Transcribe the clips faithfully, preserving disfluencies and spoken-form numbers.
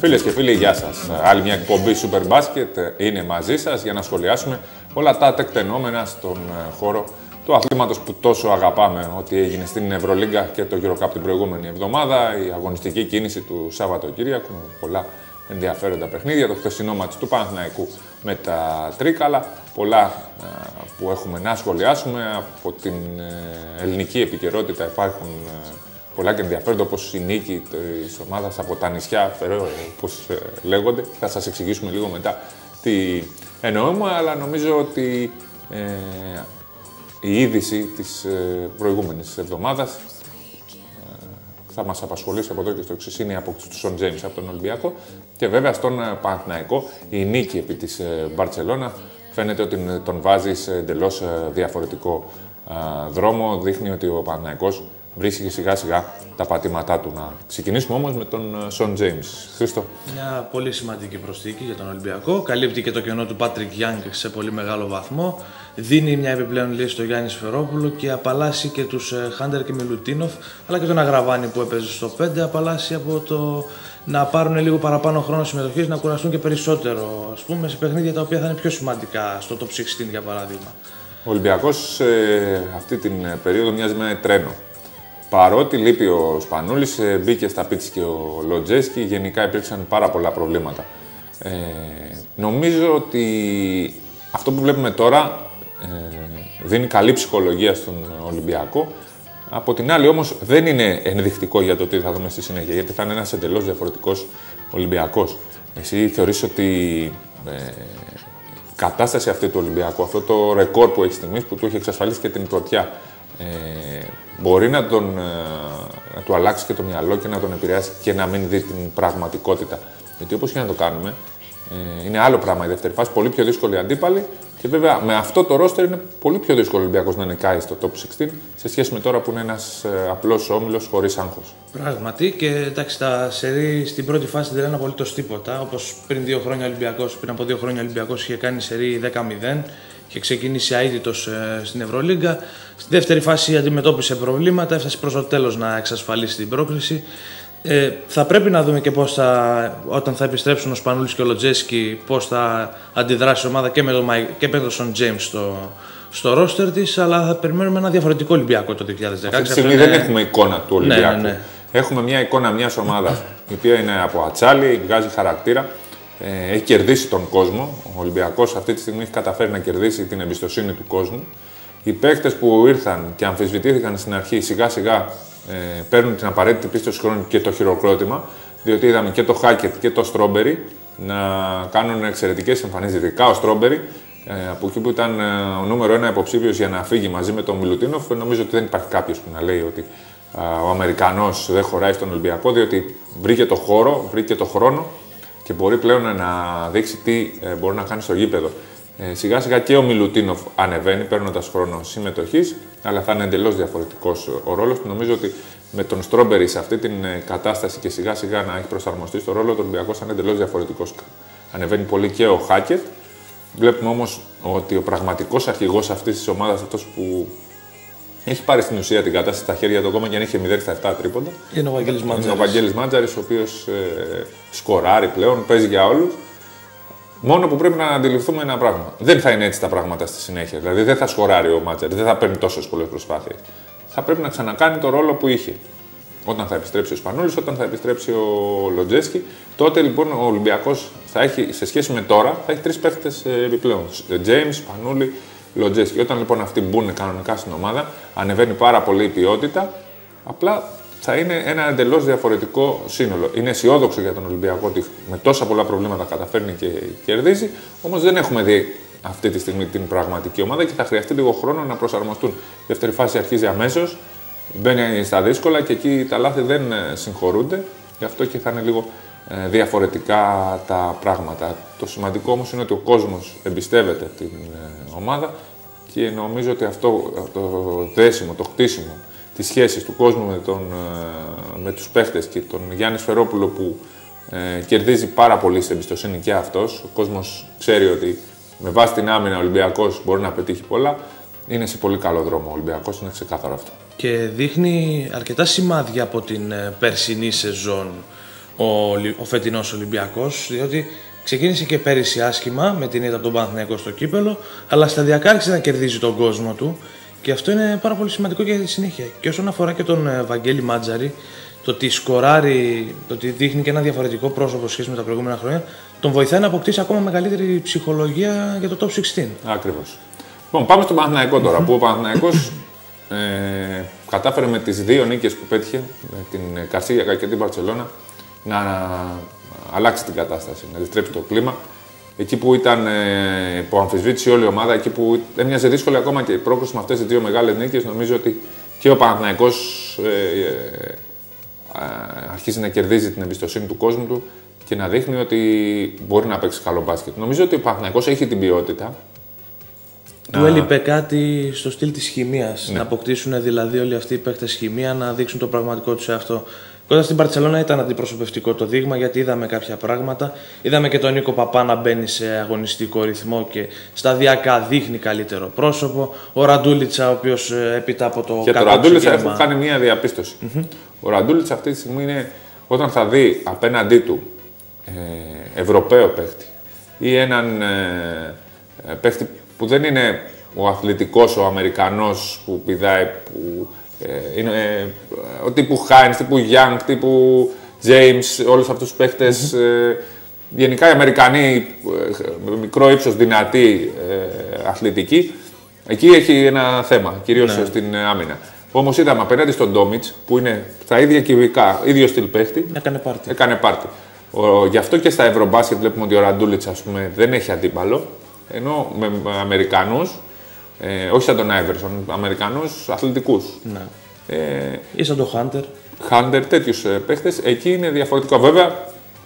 Φίλες και φίλοι, γεια σας. Άλλη μια εκπομπή Super Basket είναι μαζί σας για να σχολιάσουμε όλα τα τεκτενόμενα στον χώρο του αθλήματος που τόσο αγαπάμε. Ό,τι έγινε στην Ευρωλίγκα και το Euro Cup την προηγούμενη εβδομάδα, η αγωνιστική κίνηση του Σαββατοκύριακου, πολλά ενδιαφέροντα παιχνίδια, το χθεσινό μάτς του Παναθηναϊκού με τα Τρίκαλα, πολλά που έχουμε να σχολιάσουμε. Από την ελληνική επικαιρότητα υπάρχουν πολλά και ενδιαφέροντα, όπως η νίκη της ομάδας από τα νησιά, Φερό, όπως λέγονται. Θα σας εξηγήσουμε λίγο μετά τι εννοούμε, αλλά νομίζω ότι ε, η είδηση της ε, προηγούμενης εβδομάδας ε, θα μας απασχολήσει από εδώ και στο εξής. Είναι η απόκτηση του Σον Τζέιμς από τον Ολυμπιακό και βέβαια στον Παναθηναϊκό η νίκη επί της Μπαρτσελώνα φαίνεται ότι τον βάζει σε εντελώς διαφορετικό ε, δρόμο. Δείχνει ότι ο Παναθηναϊκός βρίσκει σιγά σιγά τα πατήματά του. Να ξεκινήσουμε όμως με τον Σον Τζέιμς. Χρήστο. Μια πολύ σημαντική προσθήκη για τον Ολυμπιακό. Καλύπτει και το κενό του Πάτρικ Γιάνγκ σε πολύ μεγάλο βαθμό. Δίνει μια επιπλέον λύση στο Γιάννη Σφερόπουλο και απαλλάσσει και τους Χάντερ και Μιλουτίνοφ, αλλά και τον Αγραβάνη που έπαιζε στο πέντε. Απαλλάσσει από το να πάρουν λίγο παραπάνω χρόνο συμμετοχής, να κουραστούν και περισσότερο, ας πούμε, σε παιχνίδια τα οποία θα είναι πιο σημαντικά στο Top εξήντα για παράδειγμα. Ο Ολυμπιακός ε, αυτή την περίοδο μοιάζει με τρένο. Παρότι λείπει ο Σπανούλης, μπήκε στα πίτς και ο Λοντζέσκι, γενικά υπήρξαν πάρα πολλά προβλήματα. Ε, νομίζω ότι αυτό που βλέπουμε τώρα ε, δίνει καλή ψυχολογία στον Ολυμπιακό. Από την άλλη όμως δεν είναι ενδεικτικό για το τι θα δούμε στη συνέχεια, γιατί θα είναι ένας εντελώς διαφορετικός Ολυμπιακός. Εσύ θεωρείς ότι ε, η κατάσταση αυτή του Ολυμπιακού, αυτό το ρεκόρ που έχει στιγμής, που του έχει εξασφαλίσει και την πρωτιά, Ε, μπορεί να, τον, να του αλλάξει και το μυαλό και να τον επηρεάσει και να μην δει την πραγματικότητα. Γιατί όπως και να το κάνουμε, ε, είναι άλλο πράγμα η δεύτερη φάση, πολύ πιο δύσκολη αντίπαλη και βέβαια με αυτό το ρόστερ είναι πολύ πιο δύσκολο ο Ολυμπιακός να νικάει στο Top εξήντα σε σχέση με τώρα που είναι ένας ε, απλός όμιλος χωρίς άγχος. Πράγματι, και εντάξει, τα σερί στην πρώτη φάση δεν λένε απολύτως τίποτα. Όπως πριν δύο χρόνια Ολυμπιακός, πριν από δύο χρόνια Ολυμπιακός είχε κάνει σερί δέκα μηδέν. Και ξεκίνησε αίτητος ε, στην Ευρωλίγκα. Στη δεύτερη φάση αντιμετώπισε προβλήματα, έφτασε προς το τέλος να εξασφαλίσει την πρόκριση. Ε, θα πρέπει να δούμε και πώς θα, όταν θα επιστρέψουν ο Σπανούλης και ο Λοντζέσκι, πώς θα αντιδράσει η ομάδα και με τον, και με τον Σον Τζέιμς στο, στο ρόστερ της, αλλά θα περιμένουμε ένα διαφορετικό Ολυμπιακό το δύο χιλιάδες δεκαέξι. Αυτή τη στιγμή είναι... δεν έχουμε εικόνα του Ολυμπιακού. Ναι, ναι, ναι. Έχουμε μια εικόνα μιας ομάδας, η οποία είναι από ατσάλι, βγάζει χαρακτήρα. Έχει κερδίσει τον κόσμο. Ο Ολυμπιακός αυτή τη στιγμή έχει καταφέρει να κερδίσει την εμπιστοσύνη του κόσμου. Οι παίκτες που ήρθαν και αμφισβητήθηκαν στην αρχή σιγά σιγά ε, παίρνουν την απαραίτητη πίστοση χρόνου και το χειροκρότημα, διότι είδαμε και το Χάκετ και το Στρόμπερι να κάνουν εξαιρετικές εμφανίσεις, ειδικά ο Στρόμπερι, ε, από εκεί που ήταν ε, ο νούμερο ένα υποψήφιος για να φύγει μαζί με τον Μιλουτίνοφ. Νομίζω ότι δεν υπάρχει κάποιος που να λέει ότι ε, ο Αμερικανός δεν χωράει στον Ολυμπιακό, διότι βρήκε το χώρο, βρήκε το χρόνο και μπορεί πλέον να δείξει τι ε, μπορεί να κάνει στο γήπεδο. Ε, σιγά σιγά και ο Μιλουτίνοφ ανεβαίνει, παίρνοντας χρόνο συμμετοχής, αλλά θα είναι εντελώς διαφορετικός ο ρόλος του. Νομίζω ότι με τον Στρόμπερι σε αυτή την ε, κατάσταση και σιγά σιγά να έχει προσαρμοστεί στο ρόλο του, Ολυμπιακός θα είναι εντελώς διαφορετικός. Ανεβαίνει πολύ και ο Χάκετ. Βλέπουμε όμως ότι ο πραγματικός αρχηγός αυτής της ομάδας, αυτός που έχει πάρει στην ουσία την κατάσταση στα χέρια του ακόμα και αν είχε μηδέν στα επτά τρίποντα. Είναι ο Βαγγέλης Μάντζαρης. Είναι ο Βαγγέλης Μάντζαρης, ο οποίος ε, σκοράρει πλέον, παίζει για όλους. Μόνο που πρέπει να αντιληφθούμε ένα πράγμα. Δεν θα είναι έτσι τα πράγματα στη συνέχεια. Δηλαδή δεν θα σκοράρει ο Μάντζαρης, δεν θα παίρνει τόσες πολλές προσπάθειες. Θα πρέπει να ξανακάνει το ρόλο που είχε. Όταν θα επιστρέψει ο Σπανούλης, όταν θα επιστρέψει ο Λοντζέσκι, τότε λοιπόν ο Ολυμπιακός θα έχει, σε σχέση με τώρα, θα έχει τρεις παίχτες επιπλέον. Τζέιμς, Σπανούλη, Λοντζέσκι. Όταν λοιπόν αυτοί μπουν κανονικά στην ομάδα, ανεβαίνει πάρα πολύ η ποιότητα, απλά θα είναι ένα εντελώς διαφορετικό σύνολο. Είναι αισιόδοξο για τον Ολυμπιακό ότι με τόσα πολλά προβλήματα καταφέρνει και κερδίζει, όμως δεν έχουμε δει αυτή τη στιγμή την πραγματική ομάδα και θα χρειαστεί λίγο χρόνο να προσαρμοστούν. Η δεύτερη φάση αρχίζει αμέσως, μπαίνει στα δύσκολα και εκεί τα λάθη δεν συγχωρούνται, γι' αυτό και θα είναι λίγο διαφορετικά τα πράγματα. Το σημαντικό όμως είναι ότι ο κόσμος εμπιστεύεται την ομάδα και νομίζω ότι αυτό το δέσιμο, το χτίσιμο τις σχέσεις του κόσμου με, τον, με τους παίχτες και τον Γιάννη Σφερόπουλο που ε, κερδίζει πάρα πολύ σε εμπιστοσύνη και αυτός. Ο κόσμος ξέρει ότι με βάση την άμυνα ο Ολυμπιακός μπορεί να πετύχει πολλά. Είναι σε πολύ καλό δρόμο ο Ολυμπιακός, είναι ξεκάθαρο αυτό. Και δείχνει αρκετά σημάδια από την περσινή σεζόν ο, ο φετινός Ολυμπιακός, διότι ξεκίνησε και πέρυσι άσχημα με την ήττα από τον Παναθηναϊκό στο κύπελο, αλλά σταδιακά άρχισε να κερδίζει τον κόσμο του και αυτό είναι πάρα πολύ σημαντικό για τη συνέχεια. Και όσον αφορά και τον Βαγγέλη Μάτζαρη, το ότι σκοράρει, το ότι δείχνει και ένα διαφορετικό πρόσωπο σχέση με τα προηγούμενα χρόνια, τον βοηθάει να αποκτήσει ακόμα μεγαλύτερη ψυχολογία για το top δεκαέξι. Ακριβώς. Λοιπόν, πάμε στον Παναθηναϊκό τώρα, που ο Παναθηναϊκός ε, κατάφερε με τις δύο νίκες που πέτυχε, με την Καρσίγια και την Μπαρτσελώνα, να αλλάξει την κατάσταση, να αντιστρέψει το κλίμα. Εκεί που ήταν ε, που αμφισβήτησε όλη η ομάδα, εκεί που έμοιαζε δύσκολη ακόμα και η πρόκριση με αυτές τις δύο μεγάλες νίκες, νομίζω ότι και ο Παναθηναϊκός ε, ε, ε, αρχίζει να κερδίζει την εμπιστοσύνη του κόσμου του και να δείχνει ότι μπορεί να παίξει καλό μπάσκετ. Νομίζω ότι ο Παναθηναϊκός έχει την ποιότητα. Του να... έλειπε κάτι στο στυλ της χημείας. Ναι. Να αποκτήσουν δηλαδή όλοι αυτοί οι παίκτες χημεία, να δείξουν το πραγματικό τους εαυτό. Κοντά στην Μπαρτσελώνα ήταν αντιπροσωπευτικό το δείγμα, γιατί είδαμε κάποια πράγματα. Είδαμε και τον Νίκο Παπά να μπαίνει σε αγωνιστικό ρυθμό και σταδιακά δείχνει καλύτερο πρόσωπο. Ο Ραντούλιτσα, ο οποίος έπειτα από το. Και το Ραντούλιτσα έχω κάνει μία διαπίστωση. Mm-hmm. Ο Ραντούλιτσα αυτή τη στιγμή είναι όταν θα δει απέναντί του ε, Ευρωπαίο παίχτη ή έναν ε, παίχτη που δεν είναι ο αθλητικός, ο Αμερικανός που πηδάει, που ε, είναι ε, ο τύπου Χάινς, τύπου Γιάνγκ, τύπου James, όλους αυτούς τους παίχτες, mm-hmm. ε, γενικά οι Αμερικανοί, με μικρό ύψος, δυνατοί, ε, αθλητικοί, εκεί έχει ένα θέμα, κυρίως ναι. στην άμυνα. Όμως είδαμε απέναντι στον Ντόμιτς, που είναι στα ίδια κυβικά, ίδιο στυλ παίχτη, έκανε πάρτι. Έκανε πάρτι. Ο, γι' αυτό και στα Ευρωμπάσκετ βλέπουμε ότι ο Ραντούλιτς, ας πούμε, δεν έχει αντίπαλο, ενώ με, με Αμερικανούς, ε, όχι σαν τον Άιβερσον, Αμερικανούς αθλητικούς. Ναι. Ε, ή σαν τον Χάντερ. Χάντερ, τέτοιους ε, παίχτες, εκεί είναι διαφορετικό. Βέβαια,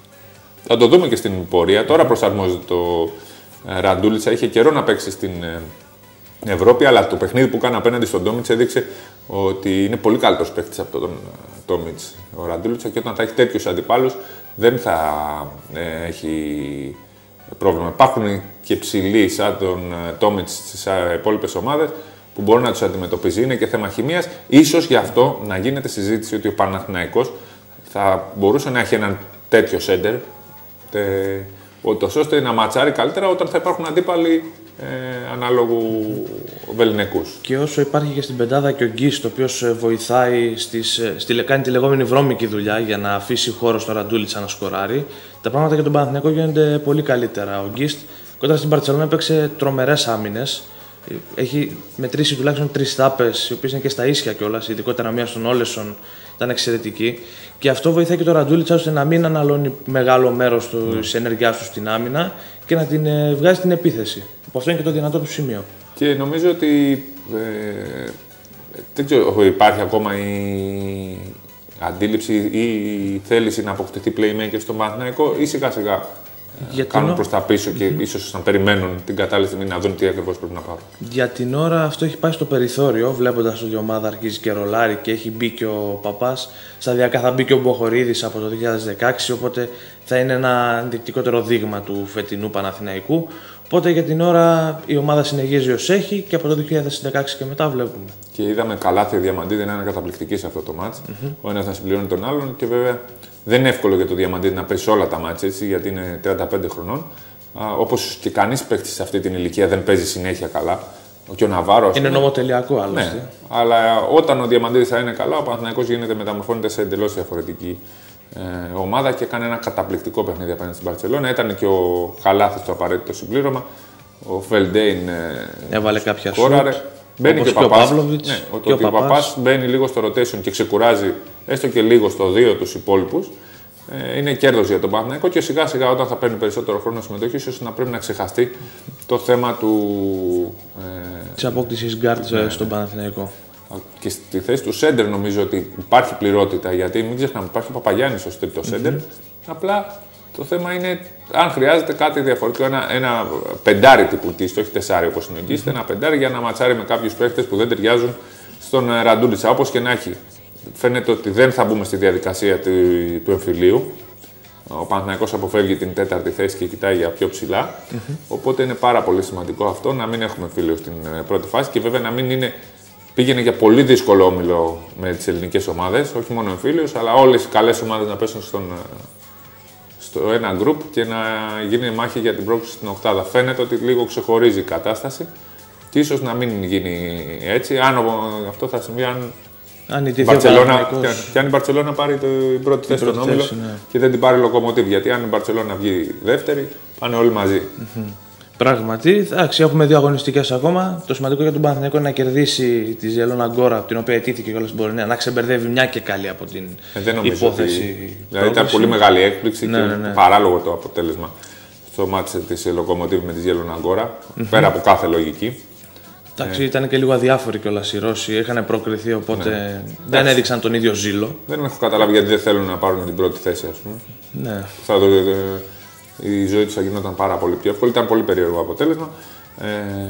θα το δούμε και στην πορεία. Τώρα προσαρμόζεται το ε, Ραντούλιτσα, είχε καιρό να παίξει στην ε, Ευρώπη, αλλά το παιχνίδι που κάνει απέναντι στον Ντόμιτς έδειξε ότι είναι πολύ καλύτερος παίχτης από τον Ντόμιτς ο Ραντούλιτσα, και όταν θα έχει τέτοιους αντιπάλους δεν θα ε, έχει πρόβλημα. Υπάρχουν και ψηλοί σαν τον Ντόμιτς στις υπόλοιπες ομάδες που μπορεί να τους αντιμετωπίζει. Είναι και θέμα χημείας. Ίσως γι' αυτό να γίνεται συζήτηση ότι ο Παναθηναϊκός θα μπορούσε να έχει έναν τέτοιο σέντερ, ώστε να ματσάρει καλύτερα όταν θα υπάρχουν αντίπαλοι ε, ανάλογου βεληνικούς. Και όσο υπάρχει και στην πεντάδα και ο Γκίστ, ο οποίος βοηθάει, στις, στη, κάνει τη λεγόμενη βρώμικη δουλειά για να αφήσει χώρο στο Ραντούλιτσα να σκοράρει, τα πράγματα για τον Παναθηναϊκό γίνονται πολύ καλύτερα. Ο Γκίστ κοντά στην Μπαρτσελώνα έπαιξε τρομερές άμυνες. Έχει μετρήσει τουλάχιστον τρεις τάπες, οι οποίες είναι και στα ίσια κιόλας, ειδικότερα μία στον Όλεσον, ήταν εξαιρετική. Και αυτό βοηθάει και τον Ραντούλιτσα ώστε να μην αναλώνει μεγάλο μέρος της ενέργειάς του στην άμυνα και να την ε, βγάζει στην επίθεση. Που αυτό είναι και το δυνατό του σημείο. Και νομίζω ότι ε, δεν ξέρω, υπάρχει ακόμα η αντίληψη ή η θέληση να αποκτηθεί playmaker στον Παναθηναϊκό, ή σιγά σιγά Για κάνουν την... προς τα πίσω και mm-hmm. ίσως να περιμένουν την κατάλληλη στιγμή να δουν τι ακριβώς πρέπει να πάρουν. Για την ώρα αυτό έχει πάει στο περιθώριο, βλέποντας ότι η ομάδα αρχίζει και ρολάρει και έχει μπει και ο Παπάς. Σταδιακά θα μπει και ο Μποχορίδης από το δύο χιλιάδες δεκαέξι, οπότε θα είναι ένα ενδεικτικότερο δείγμα του φετινού Παναθηναϊκού. Οπότε για την ώρα η ομάδα συνεχίζει ως έχει και από το δύο χιλιάδες δεκαέξι και μετά βλέπουμε. Και είδαμε καλάθι Διαμαντίδη να είναι καταπληκτική σε αυτό το μάτς. Mm-hmm. Ο ένας να συμπληρώνει τον άλλον, και βέβαια δεν είναι εύκολο για το Διαμαντίδη να παίζει όλα τα μάτς έτσι, γιατί είναι τριάντα πέντε χρονών. Όπως και κανείς παίκτης σε αυτή την ηλικία δεν παίζει συνέχεια καλά. Και ο Ναβάρο. Είναι νομοτελειακό άλλωστε. Ναι, αλλά όταν ο Διαμαντίδης θα είναι καλά, ο Παναθηναϊκός γίνεται, μεταμορφώνεται σε εντελώς διαφορετική ε, ομάδα και κάνει ένα καταπληκτικό παιχνίδι απέναντι στην Μπαρτσελώνα. Ήταν και ο Καλάθης το απαραίτητο συμπλήρωμα. Ο Φελντέιν ε, έβαλε κάποια σκόραρε. Μπαίνει και, και ο Παύλοβιτς. Ναι, ο, ο Παπάς μπαίνει λίγο στο rotation και ξεκουράζει έστω και λίγο στο δύο τους υπόλοιπους. Ε, είναι κέρδος για τον Παναθηναϊκό, και σιγά σιγά όταν θα παίρνει περισσότερο χρόνο συμμετοχή, ίσως να πρέπει να ξεχαστεί το θέμα του. Ε, της απόκτησης γκάρτ ναι, στον Παναθηναϊκό. Και στη θέση του σέντερ νομίζω ότι υπάρχει πληρότητα, γιατί μην ξεχνάμε, υπάρχει ο Παπαγιάννης ως τρίτο σέντερ. Mm-hmm. Απλά το θέμα είναι αν χρειάζεται κάτι διαφορετικό, ένα, ένα πεντάρι τύπου Κίστο, όχι τεσσάρι όπως είναι ο Κίστο, mm-hmm. ένα πεντάρι για να ματσάρει με κάποιους παίχτες που δεν ταιριάζουν στον Ραντούλιτσα. Όπως και να έχει, φαίνεται ότι δεν θα μπούμε στη διαδικασία του, του εμφυλίου. Ο Παναθηναϊκός αποφεύγει την τέταρτη θέση και κοιτάει για πιο ψηλά. Mm-hmm. Οπότε είναι πάρα πολύ σημαντικό αυτό να μην έχουμε εμφύλιο στην πρώτη φάση, και βέβαια να μην είναι. Πήγαινε για πολύ δύσκολο όμιλο με τις ελληνικές ομάδες, όχι μόνο εμφύλιος, αλλά όλες οι καλές ομάδες να πέσουν στον στο ένα γκρουπ και να γίνει μάχη για την πρόκληση στην οκτάδα. Φαίνεται ότι λίγο ξεχωρίζει η κατάσταση και ίσως να μην γίνει έτσι. Αν αυτό θα συμβεί, αν, αν η Μπαρτσελώνα, και, και αν η Μπαρτσελώνα πάρει την πρώτη θέση στον όμιλο ναι. και δεν την πάρει Λοκομοτίβ. Γιατί αν η Μπαρτσελώνα βγει δεύτερη, πάνε όλοι μαζί. Mm-hmm. Πράγματι, εντάξει, έχουμε δύο αγωνιστικές ακόμα. Το σημαντικό για τον Παναθηναϊκό είναι να κερδίσει τη Ζελώνα Γκόρα, από την οποία αιτήθηκε κιόλας στην πορεία, να ξεμπερδεύει μια και καλή από την ε, υπόθεση. Ότι... Δηλαδή ήταν πολύ μεγάλη έκπληξη ναι, και ναι, ναι. παράλογο το αποτέλεσμα στο μάτς της Λοκομοτίβ με τη Ζελώνα Γκόρα, mm-hmm. πέρα από κάθε λογική. Εντάξει, ε... ήταν και λίγο αδιάφοροι κιόλας οι Ρώσοι, είχαν προκριθεί οπότε ναι. δεν Εντάξει. έδειξαν τον ίδιο ζήλο. Δεν έχω καταλάβει γιατί δεν θέλουν να πάρουν την πρώτη θέση, ας πούμε. Ναι. Θα το... Η ζωή του θα γινόταν πάρα πολύ πιο εύκολη. Ήταν πολύ περίεργο αποτέλεσμα. Ε...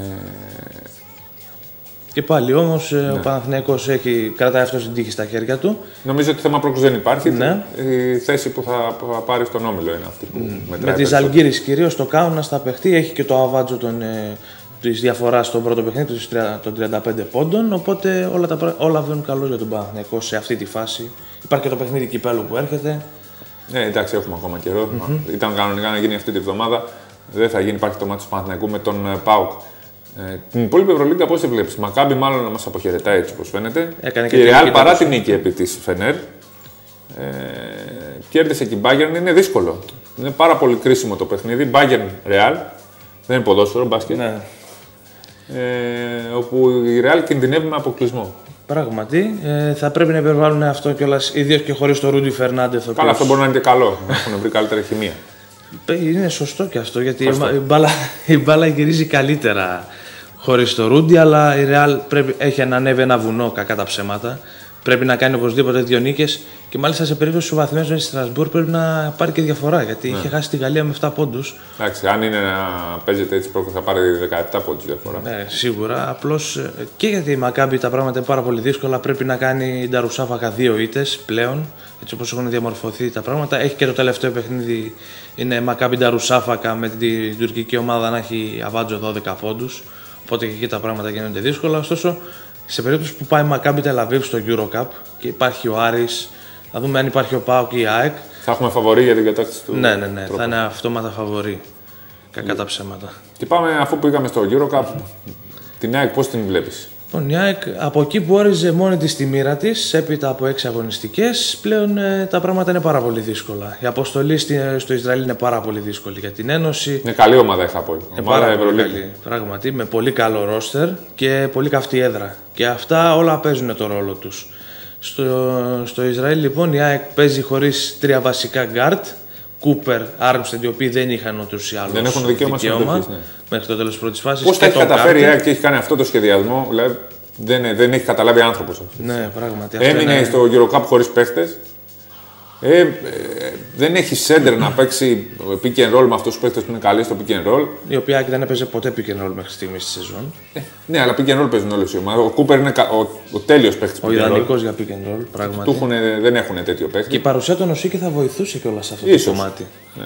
Και πάλι όμως ναι. ο Παναθηναϊκός έχει κρατάει αυτό την τύχη στα χέρια του. Νομίζω ότι θέμα πρόκληση δεν υπάρχει. Ναι. Η θέση που θα, που θα πάρει στον όμιλο είναι αυτή που mm. μετράει. Με τη Ζαλγκίρις κυρίως το Κάουνας θα παιχτεί. Έχει και το αβάτζο των, ε, της διαφοράς στον πρώτο παιχνίδι των τριάντα πέντε πόντων. Οπότε όλα, τα, όλα βγαίνουν καλώς για τον Παναθηναϊκό σε αυτή τη φάση. Υπάρχει και το παιχνίδι κυπέλλου που έρχεται. Ναι, εντάξει, έχουμε ακόμα καιρό. Mm-hmm. Ήταν κανονικά να γίνει αυτή τη βδομάδα. Δεν θα γίνει. Υπάρχει το μάτι του Παναθηναϊκού με τον ΠΑΟΚ. Ε, την υπόλοιπη Ευρωλίγκα πώς τη βλέπεις? Μακάμπι μάλλον να μας αποχαιρετάει έτσι όπως φαίνεται. Έκανε και η Ρεάλ παρά την νίκη επί της Φενέρ. Ε, κέρδισε και η Bayern. Είναι δύσκολο. Είναι πάρα πολύ κρίσιμο το παιχνίδι. Bayern Ρεάλ. Δεν είναι ποδόσφαιρο, μπάσκετ. Ναι. Ε, όπου η Ρεάλ κινδυνεύει με αποκλεισμό. Πράγματι, ε, θα πρέπει να υπερβάλλουν αυτό κιόλας, ιδίως και χωρίς τον Ρούντι Φερνάντεθ. Καλά, οποίος... αυτό μπορεί να είναι και καλό. Να έχουν βρει καλύτερη χημεία. Είναι σωστό και αυτό, γιατί η μπάλα, η μπάλα γυρίζει καλύτερα χωρίς τον Ρούντι, αλλά η Ρεάλ έχει ανέβει ένα βουνό, κακά τα ψέματα. Πρέπει να κάνει οπωσδήποτε δύο νίκες και μάλιστα σε περίπτωση του βαθμιού στη Στρασβούρ πρέπει να πάρει και διαφορά, γιατί ναι. είχε χάσει τη Γαλλία με επτά πόντους. Εντάξει, αν είναι να παίζεται έτσι πρόκειται θα πάρει δεκαεπτά πόντους διαφορά. Ναι, σίγουρα. Απλώς και γιατί η Μακάμπι τα πράγματα είναι πάρα πολύ δύσκολα, πρέπει να κάνει η Νταρουσάφακα δύο ήττες πλέον, έτσι όπως έχουν διαμορφωθεί τα πράγματα. Έχει και το τελευταίο παιχνίδι, είναι Μακάμπι Νταρουσάφακα με την τουρκική ομάδα να έχει αβάντζο δώδεκα πόντους. Οπότε και εκεί τα πράγματα γίνονται δύσκολα. Ωστόσο, σε περίπτωση που πάει η Μακάμπι Τελαβίβ στο EuroCup και υπάρχει ο Άρης, να δούμε αν υπάρχει ο ΠΑΟΚ ή η ΑΕΚ. Θα έχουμε φαβορί για την κατάκτηση του. Ναι, ναι, ναι. Τρόπου. Θα είναι αυτόματα φαβορί. Κακά τα ψέματα. Και πάμε, αφού πήγαμε στο EuroCup, την ΑΕΚ πώς την βλέπεις? Λοιπόν, η ΑΕΚ από εκεί που όριζε μόνη της τη μοίρα της, έπειτα από έξι αγωνιστικές, πλέον ε, τα πράγματα είναι πάρα πολύ δύσκολα. Η αποστολή στη, στο Ισραήλ είναι πάρα πολύ δύσκολη για την Ένωση. Είναι καλή ομάδα, είχα πω. Είναι πάρα πολύ καλή. Πράγματι, με πολύ καλό ρόστερ και πολύ καυτή έδρα. Και αυτά όλα παίζουν το ρόλο τους. Στο, στο Ισραήλ, λοιπόν, η ΑΕΚ παίζει χωρίς τρία βασικά γκάρτ. Κούπερ, Άρμστεντ, οι οποίοι δεν είχαν ούτως ή άλλως δεν έχουν δικαίωμα, δικαίωμα ναι. μέχρι το τέλος της πρώτης φάσης. Πώς τα έχει καταφέρει η ΑΕΚ και έχει κάνει αυτό το σχεδιασμό, δηλαδή δεν, δεν έχει καταλάβει άνθρωπος αυτό. Ναι, πράγματι. Έμεινε είναι... στο EuroCup χωρίς παίχτες. Ε, ε, δεν έχει σέντερ να παίξει pick and roll με αυτούς τους παίχτες που είναι καλοί στο pick and roll. Η οποία δεν έπαιζε ποτέ pick and roll μέχρι στιγμή στη σεζόν. Ε, ναι, αλλά pick and roll παίζουν όλες οι ομάδες. Ο Κούπερ είναι ο, ο τέλειος παίχτης. Ο ιδανικός για pick and roll. Πράγματι. Έχουν, δεν έχουν τέτοιο παίχτη. Και η παρουσία του Νοσίκη θα βοηθούσε κιόλας σε αυτό Ίσως. το κομμάτι. Ναι.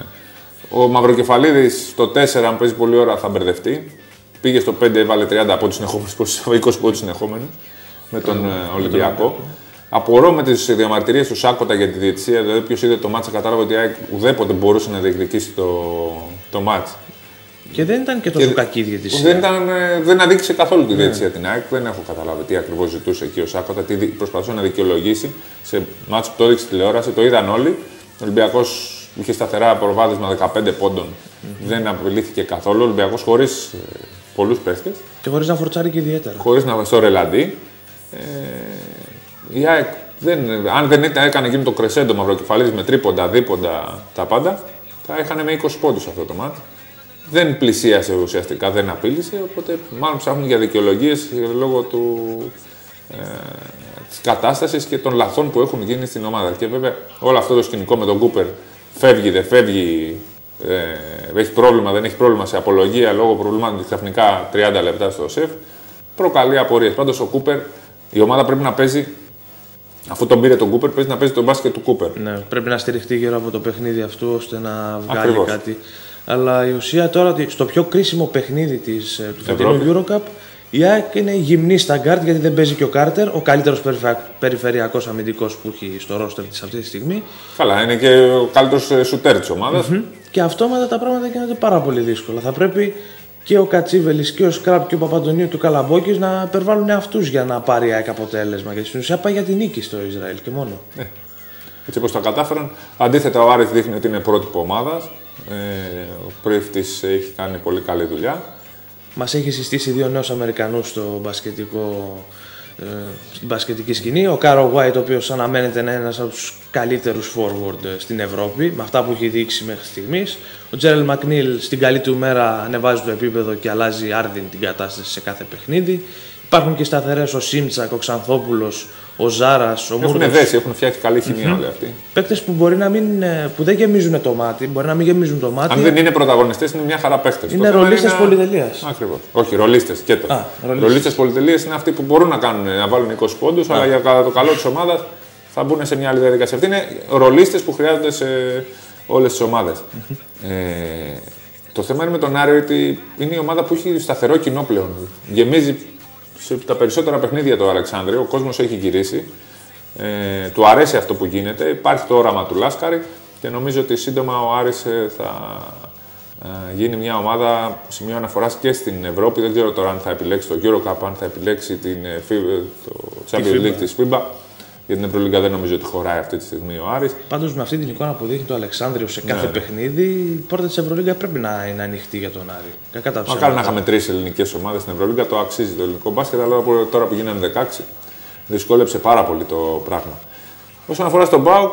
Ο Μαυροκεφαλίδης στο τέσσερα, αν παίζει πολλή ώρα, θα μπερδευτεί. Πήγε στο πέντε, έβαλε τριάντα πόντους συνεχόμενους, είκοσι πόντους συνεχόμενους με τον mm, Ολυμπιακό. Απορώ με τις διαμαρτυρίες του Σάκοτα για τη διαιτησία, δηλαδή ποιος είδε το μάτς κατάλαβε ότι η ΑΕΚ ουδέποτε μπορούσε να διεκδικήσει το, το μάτς. Και δεν ήταν και τόσο και κακή η διαιτησία. Δεν, ήταν, δεν αδίκησε καθόλου τη διαιτησία yeah. την ΑΕΚ. Δεν έχω καταλάβει τι ακριβώς ζητούσε εκεί ο Σάκοτα, τι προσπαθούσε να δικαιολογήσει σε μάτς που το έδειξε τηλεόραση. Το είδαν όλοι. Ο Ολυμπιακός είχε σταθερά προβάδισμα δεκαπέντε πόντων. Mm-hmm. Δεν απειλήθηκε καθόλου. Ο Ολυμπιακός χωρίς ε, πολλούς παίχτες. Και χωρίς να φορτσάρει και ιδιαίτερα. Χωρίς να στο ρελαντί. Ε, η ΑΕΚ, δεν, αν δεν έκανε εκείνο το κρεσέντο Μαυροκεφαλίδης με τρίποντα, δίποντα, τα πάντα, θα είχαν με είκοσι πόντους αυτό το μάτι. Δεν πλησίασε ουσιαστικά, δεν απείλησε, οπότε μάλλον ψάχνουν για δικαιολογίες λόγω του, ε, της κατάστασης και των λαθών που έχουν γίνει στην ομάδα. Και βέβαια όλο αυτό το σκηνικό με τον Κούπερ φεύγει, δεν φεύγει, ε, έχει πρόβλημα, δεν έχει πρόβλημα σε απολογία λόγω προβλημάτων ξαφνικά τριάντα λεπτά στο σεφ, προκαλεί απορίες. Πάντως ο Κούπερ, η ομάδα πρέπει να παίζει. Αφού τον πήρε τον Κούπερ, παίζει να παίζει τον μπάσκετ του Κούπερ. Ναι, πρέπει να στηριχτεί γύρω από το παιχνίδι αυτού ώστε να βγάλει Ακριβώς. κάτι. Αλλά η ουσία τώρα στο πιο κρίσιμο παιχνίδι της, του φετινού EuroCup Η ΑΕΚ είναι γυμνή στα γκάρτ γιατί δεν παίζει και ο Κάρτερ, ο καλύτερος περιφερειακός αμυντικός που έχει στο ρόστερ της αυτή τη στιγμή. Καλά, είναι και ο καλύτερος σουτέρ της ομάδας. Mm-hmm. Και αυτόματα τα πράγματα γίνονται πάρα πολύ δύσκολα. Θα πρέπει και ο Κατσίβελης και ο Σκραπ και ο Παπαντονίου του Καλαμπόκης να υπερβάλλουν αυτούς για να πάρει η ΑΕΚ αποτέλεσμα. Γιατί στην ουσία πάει για την νίκη στο Ισραήλ και μόνο. Ναι. Έτσι όπως τα κατάφεραν. Αντίθετα, ο Άρης δείχνει ότι είναι πρότυπο ομάδας. Ε, ο Πρίφτης έχει κάνει πολύ καλή δουλειά. Μας έχει συστήσει δύο νέους Αμερικανούς στο μπασκετικό, ε, στην μπασκετική σκηνή. Ο Κάρο Γουάιτ, ο οποίος αναμένεται να είναι ένας από τους καλύτερους forward στην Ευρώπη, με αυτά που έχει δείξει μέχρι στιγμής. Ο Τζέρελ Μακνίλ στην καλή του μέρα ανεβάζει το επίπεδο και αλλάζει άρδιν την κατάσταση σε κάθε παιχνίδι. Υπάρχουν και σταθερές ο Σίμτσακ, ο Ξανθόπουλος, ο Ζάρας, ο Μούρτος. Έχουν δέσει, έχουν φτιάξει καλή χημεία mm-hmm. όλοι αυτοί. Παίκτες που μπορεί να μην, που δεν γεμίζουν το μάτι, μπορεί να μην γεμίζουν το μάτι. Αν δεν είναι πρωταγωνιστές, είναι μια χαρά παίκτες. Είναι ρολίστες είναι... πολυτελείας. Ακριβώς. Όχι, ρολίστες και το. Α, ρολίστες πολυτελείας είναι αυτοί που μπορούν να, κάνουν, να βάλουν είκοσι πόντους, αλλά για το καλό της ομάδας θα μπουν σε μια άλλη διαδικασία. Αυτοί είναι ρολίστες που χρειάζονται σε όλες τις ομάδες. Mm-hmm. Ε, το θέμα είναι με τον Άρη ότι είναι η ομάδα που έχει σταθερό κοινό πλέον. Γεμίζει σε τα περισσότερα παιχνίδια το Αλεξάνδριο, ο κόσμος έχει γυρίσει. Ε, του αρέσει αυτό που γίνεται, υπάρχει το όραμα του Λάσκαρη και νομίζω ότι σύντομα ο Άρης θα ε, γίνει μια ομάδα σημείο αναφοράς και στην Ευρώπη. Δεν ξέρω τώρα αν θα επιλέξει το EuroCup, αν θα επιλέξει την, το Champions League της φίμπα. Για την Ευρωλίγκα δεν νομίζω ότι χωράει αυτή τη στιγμή ο Άρης. Πάντως με αυτή την εικόνα που δείχνει το Αλεξάνδριο σε κάθε ναι. παιχνίδι, η πόρτα της Ευρωλίγκα πρέπει να είναι ανοιχτή για τον Άρη. Μακάρι να είχαμε τρεις ελληνικές ομάδες στην Ευρωλίγκα, το αξίζει το ελληνικό μπάσκετ, αλλά τώρα που γίνανε δεκαέξι, δυσκόλεψε πάρα πολύ το πράγμα. Όσον αφορά στον ΠΑΟΚ,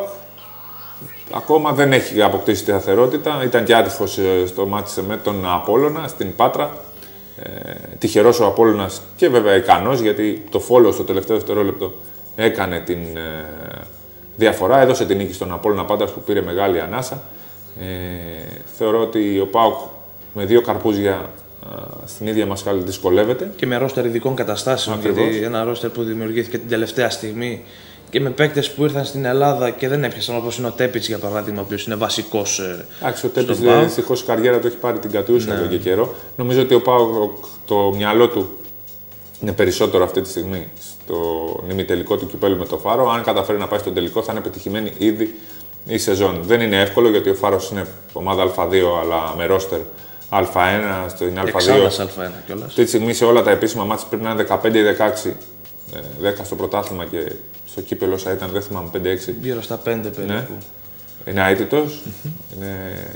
ακόμα δεν έχει αποκτήσει τη σταθερότητα. Ήταν και άτυχος στο μάτι με τον Απόλλωνα στην Πάτρα. Ε, τυχερός ο Απόλλωνας και βέβαια ικανός, γιατί το follow στο τελευταίο δευτερόλεπτο έκανε την ε, διαφορά, έδωσε την νίκη στον Απόλλωνα Πάτρας που πήρε μεγάλη ανάσα. Ε, θεωρώ ότι ο ΠΑΟΚ με δύο καρπούζια ε, στην ίδια μασκάλη δυσκολεύεται. Και με ρόστερ ειδικών καταστάσεων, Ακριβώς. Γιατί ένα ρόστερ που δημιουργήθηκε την τελευταία στιγμή και με παίκτες που ήρθαν στην Ελλάδα και δεν έπιασαν, όπως είναι ο Τέπιτς για παράδειγμα, ο οποίος είναι βασικός. Ε, Εντάξει, ο Τέπιτς δυστυχώς η καριέρα του έχει πάρει την κατούσα εδώ και καιρό. Νομίζω ότι ο ΠΑΟΚ το μυαλό του είναι περισσότερο αυτή τη στιγμή στο ημιτελικό του κυπέλλου με το Φάρο. Αν καταφέρει να πάει στον τελικό, θα είναι πετυχημένη ήδη η σεζόν. Δεν είναι εύκολο γιατί ο Φάρος είναι ομάδα Α δύο, αλλά με ρόστερ Α ένα στην Α δύο. Εξάδας Α ένα κιόλας. Αυτή τη στιγμή σε όλα τα επίσημα μάτια πρέπει να είναι δεκαπέντε ή δεκαέξι. δέκα στο πρωτάθλημα και στο κύπελλο όσα ήταν, δεν θυμάμαι, πέντε έξι. Γύρω στα πέντε περίπου. Ναι. Είναι αίτητος. Mm-hmm. Είναι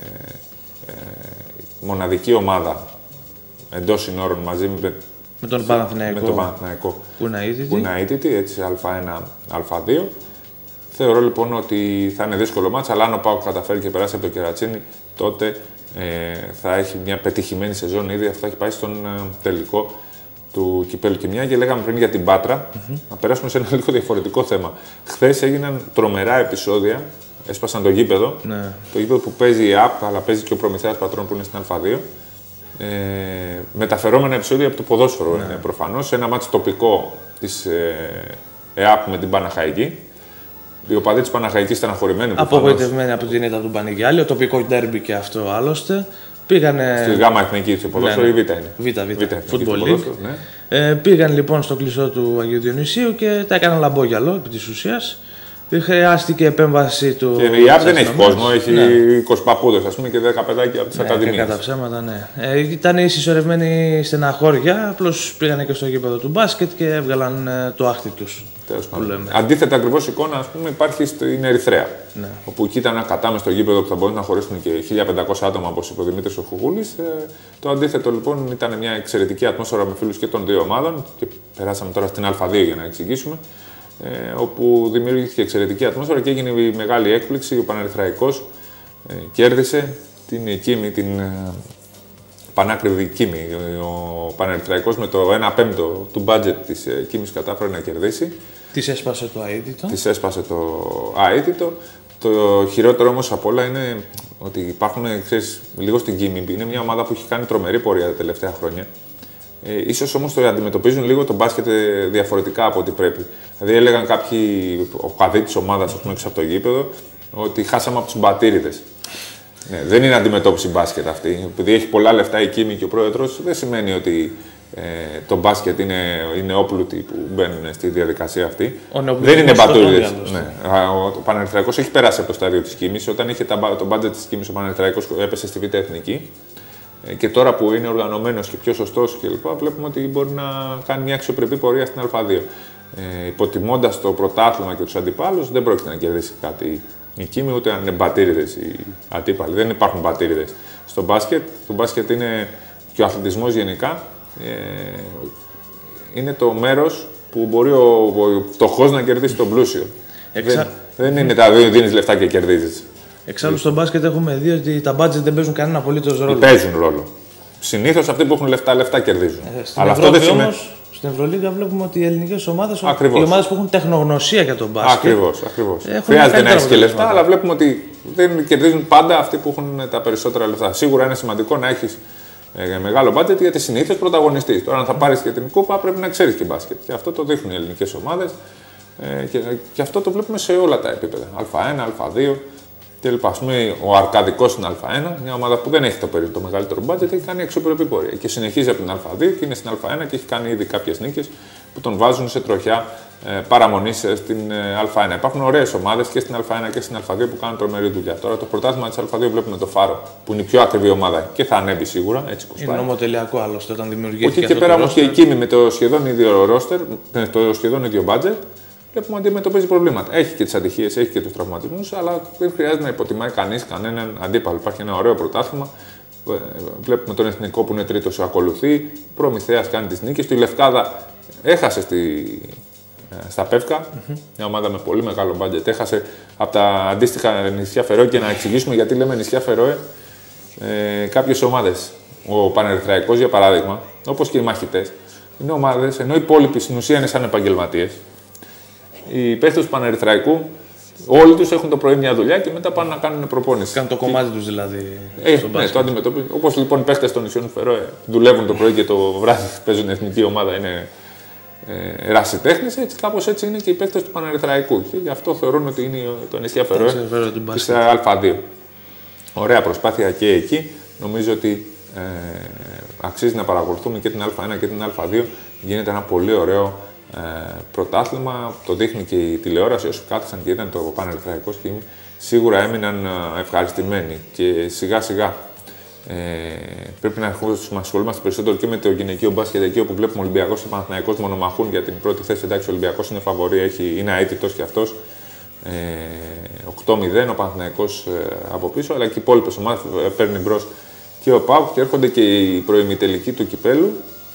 ε, μοναδική ομάδα εντός συνόρων μαζί με. Με τον Παναθηναϊκό. Με τον Παναθηναϊκό. Που είναι αίτητη. Που είναι αίτητη, έτσι Α ένα, Α δύο. Θεωρώ λοιπόν ότι θα είναι δύσκολο μάτς, αλλά αν ο ΠΑΟΚ καταφέρει και περάσει από το Κερατσίνι, τότε ε, θα έχει μια πετυχημένη σεζόν ήδη. Αυτό έχει πάει στον ε, τελικό του κυπέλλου. Και μια και λέγαμε πριν για την Πάτρα, mm-hmm. να περάσουμε σε ένα λίγο διαφορετικό θέμα. Χθες έγιναν τρομερά επεισόδια. Έσπασαν το γήπεδο. Ναι. Το γήπεδο που παίζει η ΑΠ, αλλά παίζει και ο Προμηθέας Πατρών που είναι στην Α δύο. Ε, μεταφερόμενα επεισόδια από το ποδόσφαιρο, ναι. Είναι προφανώς. Ένα μάτι τοπικό της ε, ΕΑΠ με την Παναχαϊκή. Οι οπαδοί της Παναχαϊκής στεναχωρημένοι. Απογοητευμένοι από την ήττα του Πανηγιάλη. Ο τοπικό ντέρμπι και αυτό άλλωστε. Πήγανε... Στη Γάμα Εθνική του ποδόσφαιρο, ναι, ή Β είναι. Β, Β, Football League. Ναι. Ε, πήγαν λοιπόν στο κλειστό του Αγίου Διονυσίου και τα έκαναν λαμπόγιαλο επί της ουσίας. Χρειάστηκε επέμβαση του. Και η ΑΠ δεν έχει κόσμο, έχει ναι. είκοσι παππούδες, ας πούμε, και δέκα παιδάκια από τις ναι, ακαδημίες. Κατά ψέματα, ναι. Ε, ήταν οι συσσωρευμένοι στεναχώρια, απλώς πήγανε και στο γήπεδο του μπάσκετ και έβγαλαν ε, το άχτι τους. Αντίθετα, ακριβώς εικόνα, ας πούμε, υπάρχει στην Ερυθρέα. Ναι. Όπου εκεί ήταν ακατάμε στο γήπεδο που θα μπορούσαν να χωρίσουν και χίλια πεντακόσια άτομα, όπως είπε ο Δημήτρης ο Χουγούλης. Ε, το αντίθετο λοιπόν ήταν μια εξαιρετική ατμόσφαιρα με φίλους και των δύο ομάδων. Και περάσαμε τώρα στην Α δύο για να εξηγήσουμε. Ε, όπου δημιουργήθηκε εξαιρετική ατμόσφαιρα και έγινε η μεγάλη έκπληξη. Ο Πανερυθραϊκός ε, κέρδισε την Κίμη, την ε, πανάκριβη Κίμη. Ο Πανερυθραϊκός με το ένα πέμπτο του budget της ε, Κίμης κατάφερε να κερδίσει. Της έσπασε το αίτητο. Της έσπασε το αίτητο. Το χειρότερο όμως απ' όλα είναι ότι υπάρχουν, ξέρεις, λίγο στην Κίμη. Είναι μια ομάδα που έχει κάνει τρομερή πορεία τα τελευταία χρόνια. Ε, ίσως όμως το αντιμετωπίζουν λίγο το μπάσκετ διαφορετικά από ό,τι πρέπει. Δηλαδή έλεγαν κάποιοι οπαδοί της ομάδας, ας πούμε, έξω από το γήπεδο, ότι χάσαμε από τους μπατήριδες. Ναι, δεν είναι αντιμετώπιση μπάσκετ αυτή. Επειδή έχει πολλά λεφτά η Κίμη και ο πρόεδρος, δεν σημαίνει ότι Ε, το μπάσκετ είναι, είναι όπλουτοι που μπαίνουν στη διαδικασία αυτή. Δεν είναι μπατούριδες. Ναι. Ο Πανερθραϊκός έχει περάσει από το στάδιο της Κίμης. Όταν είχε το μπάτζετ της Κίμης, ο Πανερθραϊκός έπεσε στη Β' Εθνική. Ε, και τώρα που είναι οργανωμένος και πιο σωστός κλπ., βλέπουμε ότι μπορεί να κάνει μια αξιοπρεπή πορεία στην Α2. Ε, υποτιμώντας το πρωτάθλημα και τους αντιπάλους, δεν πρόκειται να κερδίσει κάτι η Κίμη, ούτε αν είναι μπατήριδες οι αντίπαλοι. Δεν υπάρχουν μπατήριδες στο μπάσκετ. Το μπάσκετ είναι και ο αθλητισμός γενικά. Ε, είναι το μέρος που μπορεί ο, ο φτωχός να κερδίσει τον πλούσιο. Εξα... Δεν, δεν είναι τα δύο, δίνεις λεφτά και κερδίζεις. Εξάλλου στο μπάσκετ έχουμε δει ότι τα budget δεν παίζουν κανένα απολύτως ρόλο. Παίζουν ρόλο. Συνήθως αυτοί που έχουν λεφτά, λεφτά κερδίζουν. Ε, στην Αλλά Ευρώπη, αυτό δεν σημαίνει. Στην Ευρωλίγα βλέπουμε ότι οι ελληνικές ομάδες, οι ομάδες που έχουν τεχνογνωσία για τον μπάσκετ. Ακριβώς, ακριβώς. Χρειάζεται να έχει και λεφτά, αλλά βλέπουμε ότι δεν κερδίζουν πάντα αυτοί που έχουν τα περισσότερα λεφτά. Σίγουρα είναι σημαντικό να έχεις ε, μεγάλο μπάτζετ, γιατί συνήθως πρωταγωνιστής. Τώρα, αν θα πάρεις και την κούπα, πρέπει να ξέρεις και μπάσκετ. Και αυτό το δείχνουν οι ελληνικές ομάδες. Ε, και, και αυτό το βλέπουμε σε όλα τα επίπεδα. Α1, Α2 κλπ. Ας πούμε, ο Αρκαδικός στην Α1, μια ομάδα που δεν έχει το, το μεγαλύτερο μπάτζετ, έχει κάνει αξιοπρεπή πορεία. Και συνεχίζει από την Α2 και είναι στην Α1 και έχει κάνει ήδη κάποιες νίκες που τον βάζουν σε τροχιά ε, παραμονής στην ε, Α1. Υπάρχουν ωραίες ομάδες και στην Α1 και στην Α2 που κάνουν τρομερή δουλειά. Τώρα το πρωτάθλημα της Α2 βλέπουμε το Φάρο, που είναι η πιο ακριβή ομάδα και θα ανέβει σίγουρα. Έτσι πως είναι πάει. Νομοτελειακό άλλωστε όταν δημιουργήθηκε. Όχι και πέρα όμως και η Κίμη με το σχεδόν ίδιο ρόστερ, με το σχεδόν ίδιο μπάτζετ. Βλέπουμε ότι αντιμετωπίζει προβλήματα. Έχει και τις ατυχίες, έχει και τους τραυματισμούς, αλλά δεν χρειάζεται να υποτιμάει κανείς κανέναν αντίπαλο. Υπάρχει ένα ωραίο πρωτάθλημα. Βλέπουμε τον Εθνικό που είναι τρίτος, ακολουθεί. Προμηθέας κάνει τις νίκες. Τη Λευκάδα έχασε στη, στα Πεύκα. Mm-hmm. Μια ομάδα με πολύ μεγάλο μπάντζετ. Έχασε από τα αντίστοιχα νησιά Φερόε. Και να εξηγήσουμε γιατί λέμε νησιά Φερόε ε, κάποιες ομάδες. Ο Πανερθραϊκός, για παράδειγμα, όπως και οι μαχητές, είναι ομάδες, ενώ οι υπόλοιποι στην ουσία είναι σαν επαγγελματίες. Οι παίχτες του Πανερθραϊκού, όλοι τους έχουν το πρωί μια δουλειά και μετά πάνε να κάνουν προπόνηση. Κάνουν το κομμάτι τους δηλαδή. Ε, στο ναι, το αντιμετωπίζουν. Όπως λοιπόν οι παίχτες των νησιών Φερόε δουλεύουν το πρωί και το βράδυ παίζουν εθνική ομάδα, είναι ε, ερασιτέχνες, έτσι κάπως έτσι είναι και οι παίχτες του Πανερθραϊκού. Και γι' αυτό θεωρούν ότι είναι το νησιά Φερόε της Α2. Ωραία προσπάθεια και εκεί. Νομίζω ότι ε, αξίζει να παρακολουθούμε και την Α1 και την Α2. Γίνεται ένα πολύ ωραίο Ε, πρωτάθλημα, το δείχνει και η τηλεόραση. Όσοι κάθισαν και ήταν το Πανερθραϊκό σκηνή, σίγουρα έμειναν ευχαριστημένοι. Και σιγά σιγά ε, πρέπει να ασχολούμαστε περισσότερο και με το γυναικείο μπάσκετ, εκεί όπου βλέπουμε Ολυμπιακός και Παναθηναϊκός μονομαχούν για την πρώτη θέση. Εντάξει, ο Ολυμπιακός είναι φαβορί, έχει, είναι αίτητος κι αυτός. Ε, οκτώ μηδέν ο Παναθηναϊκός ε, από πίσω, αλλά και οι υπόλοιπες ομάδες ε, παίρνει μπρος και ο ΠΑΟΚ και έρχονται και οι προημιτελικοί του κυπέλου.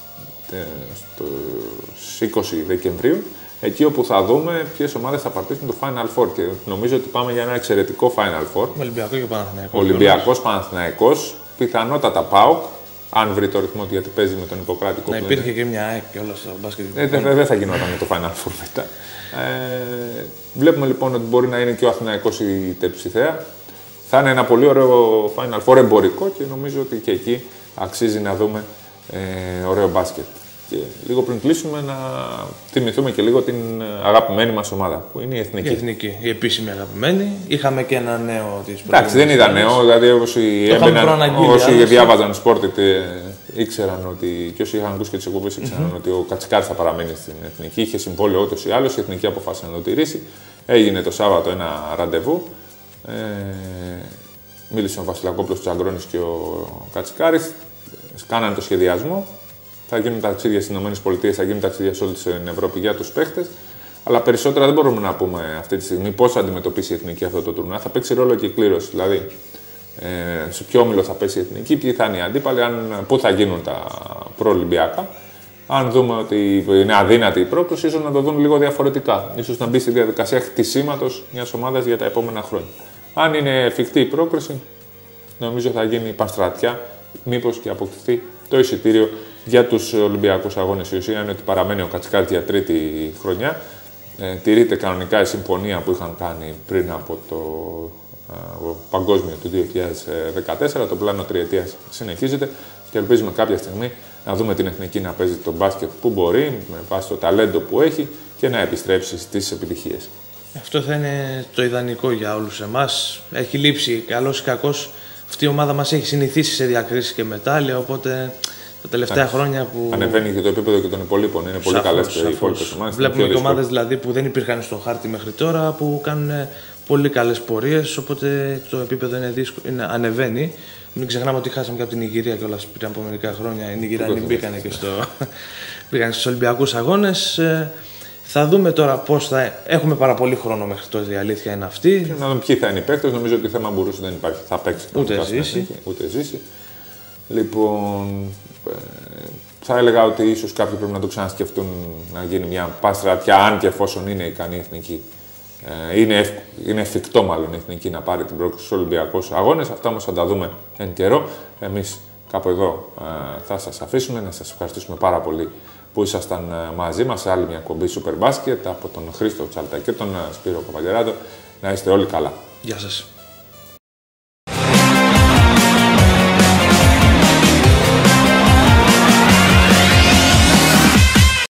Στις είκοσι Δεκεμβρίου, εκεί όπου θα δούμε ποιες ομάδες θα πατήσουν το Final Four. Και νομίζω ότι πάμε για ένα εξαιρετικό Final Four. Ολυμπιακό και Παναθηναϊκό. Ολυμπιακός, Παναθηναϊκός, πιθανότατα ΠΑΟΚ, αν βρει το ρυθμό γιατί παίζει με τον Ιπποκράτη. Να υπήρχε και μια ΑΕΚ και όλα στο μπάσκετ. Ε, δεν δε, δε θα γινόταν με το Final Four μετά. Ε, βλέπουμε λοιπόν ότι μπορεί να είναι και ο Αθηναϊκός η τεψιθέα. Θα είναι ένα πολύ ωραίο Final Four εμπορικό και νομίζω ότι και εκεί αξίζει να δούμε ε, ωραίο μπάσκετ. Και λίγο πριν κλείσουμε να θυμηθούμε και λίγο την αγαπημένη μας ομάδα που είναι η Εθνική. Η Εθνική, η επίσημη αγαπημένη. Είχαμε και ένα νέο της Εντάξει, δεν είδα νέο, δηλαδή όσοι, έμπαιναν, όσοι διάβαζαν Sportit ήξεραν ότι, και όσοι είχαν ακούσει και τις εκπομπές ήξεραν mm-hmm. ότι ο Κατσικάρης θα παραμείνει στην Εθνική. Είχε συμβόλαιο ούτως ή άλλως, η Εθνική αποφάσισε να το τηρήσει. Έγινε το Σάββατο ένα ραντεβού. Ε, μίλησε ο Βασιλακόπουλος Τσαγκρώνης και ο Κατσικάρης. Κάνανε το σχεδιασμό. Θα γίνουν ταξίδια στις ΗΠΑ, θα γίνουν ταξίδια σε όλη την Ευρώπη για τους παίχτες. Αλλά περισσότερα δεν μπορούμε να πούμε αυτή τη στιγμή πώς θα αντιμετωπίσει η Εθνική αυτό το τουρνουά. Θα παίξει ρόλο και η κλήρωση. Δηλαδή, ε, σε ποιο όμιλο θα πέσει η Εθνική, ποιοι θα είναι οι αντίπαλοι, αν, πού θα γίνουν τα προολυμπιακά. Αν δούμε ότι είναι αδύνατη η πρόκληση, ίσως να το δουν λίγο διαφορετικά. Ίσως να μπει στη διαδικασία χτισήματος μιας ομάδας για τα επόμενα χρόνια. Αν είναι εφικτή η πρόκληση, νομίζω θα γίνει πανστρατιά, μήπως και αποκτηθεί το εισιτήριο για τους Ολυμπιακούς Αγώνες. Η ουσία είναι ότι παραμένει ο Κατσικάρης για τρίτη χρονιά. Ε, τηρείται κανονικά η συμφωνία που είχαν κάνει πριν από το ε, παγκόσμιο του δύο χιλιάδες δεκατέσσερα. Το πλάνο τριετίας συνεχίζεται και ελπίζουμε κάποια στιγμή να δούμε την Εθνική να παίζει το μπάσκετ που μπορεί, με βάση το ταλέντο που έχει και να επιστρέψει στις επιτυχίες. Αυτό θα είναι το ιδανικό για όλους εμάς. Έχει λείψει καλός ή κακός. Αυτή η ομάδα μας έχει συνηθίσει σε διακρίσεις και μετάλλια, οπότε τα τελευταία Άξι. χρόνια που. Ανεβαίνει και το επίπεδο και των υπολείπων. Είναι πολύ καλές και οι υπόλοιπες ομάδες. Βλέπουμε και ομάδες δηλαδή που δεν υπήρχαν στο χάρτη μέχρι τώρα που κάνουν πολύ καλές πορείες. Οπότε το επίπεδο είναι δύσκολο, είναι, ανεβαίνει. Μην ξεχνάμε ότι χάσαμε και από την Νιγηρία κιόλας πριν από μερικά χρόνια. Οι Νιγηριάνοι μπήκαν και στο, στους Ολυμπιακούς Αγώνες. Θα δούμε τώρα πώς θα. Έχουμε πάρα πολύ χρόνο μέχρι τότε, η αλήθεια είναι αυτή. Και να δούμε ποιοι θα είναι οι παίκτες. Νομίζω ότι θέμα μπορούσε δεν υπάρχει. Θα παίξει. Ούτε ζήσει. Ούτε ζήσει. Λοιπόν, ε, θα έλεγα ότι ίσως κάποιοι πρέπει να το ξανασκεφτούν να γίνει μια παστρατιά, αν και εφόσον είναι ικανή η εθνική. Ε, είναι, ευ, είναι εφικτό μάλλον η εθνική να πάρει την πρόκληση στους Ολυμπιακούς Αγώνες. Αυτά όμως θα τα δούμε εν καιρό. Εμείς κάπου εδώ ε, θα σας αφήσουμε. Να σας ευχαριστήσουμε πάρα πολύ που ήσασταν μαζί μας σε άλλη μια κομπή Super Basket από τον Χρήστο Τσάλτα και τον Σπύρο Καβαλιεράτο. Να είστε όλοι καλά. Γεια σας.